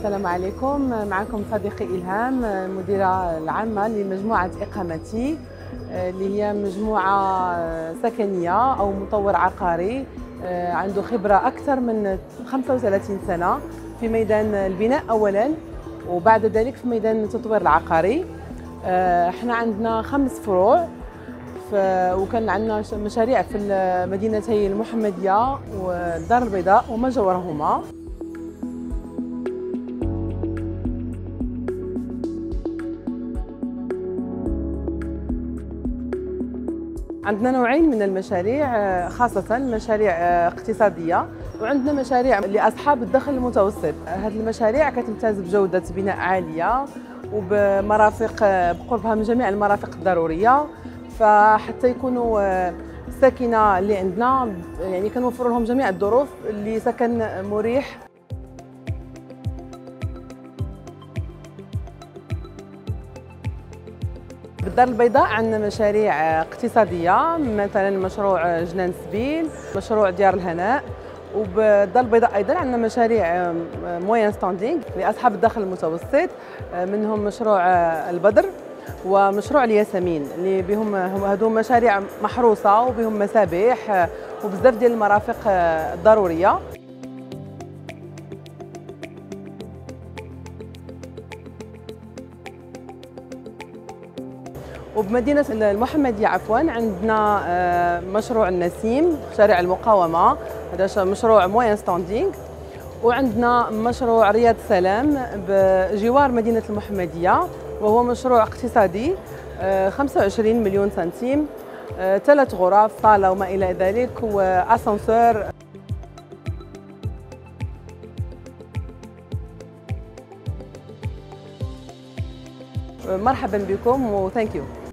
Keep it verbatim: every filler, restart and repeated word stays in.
السلام عليكم. معكم صديقي إلهام، المديرة العامة لمجموعة إقامتي اللي هي مجموعة سكنية أو مطور عقاري عنده خبرة أكثر من خمسة وثلاثين سنة في ميدان البناء أولاً، وبعد ذلك في ميدان التطوير العقاري. احنا عندنا خمس فروع، وكان عندنا مشاريع في المدينتين المحمدية والدار البيضاء وما جاورهما. عندنا نوعين من المشاريع، خاصة مشاريع اقتصادية، وعندنا مشاريع لأصحاب الدخل المتوسط. هذه المشاريع كتمتاز بجودة بناء عالية وبمرافق بقربها من جميع المرافق الضرورية، فحتى يكونوا الساكنة اللي عندنا يعني كنوفر لهم جميع الظروف لسكن مريح. بالدار البيضاء عندنا مشاريع اقتصادية، مثلا مشروع جنان سبيل، مشروع ديار الهناء. وبالدار البيضاء أيضا عندنا مشاريع موين ستاندينغ لأصحاب الدخل المتوسط، منهم مشروع البدر ومشروع الياسمين اللي بهم هذو مشاريع محروسة وبهم مسابح وبزاف ديال المرافق الضرورية. وبمدينة المحمدية عفوا عندنا مشروع النسيم شارع المقاومة، هذا مشروع موين ستاندينغ. وعندنا مشروع رياض السلام بجوار مدينة المحمدية، وهو مشروع اقتصادي خمسة وعشرين مليون سنتيم، ثلاث غرف، صالة وما إلى ذلك، وأسانسور. مرحبا بكم وثانك يو.